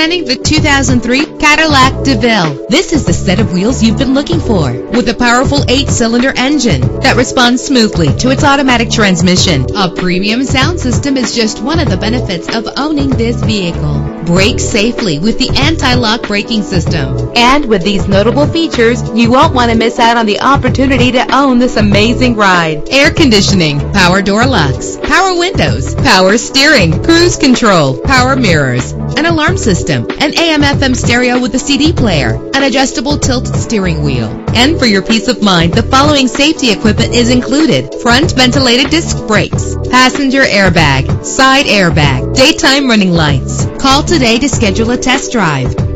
Presenting the 2003 Cadillac DeVille. This is the set of wheels you've been looking for, with a powerful 8-cylinder engine that responds smoothly to its automatic transmission. A premium sound system is just one of the benefits of owning this vehicle. Brake safely with the anti-lock braking system. And with these notable features, you won't want to miss out on the opportunity to own this amazing ride. Air conditioning, power door locks, power windows, power steering, cruise control, power mirrors, an alarm system, an AM/FM stereo with a CD player, an adjustable tilt steering wheel. And for your peace of mind, the following safety equipment is included: front ventilated disc brakes, passenger airbag, side airbag, daytime running lights. Call today to schedule a test drive.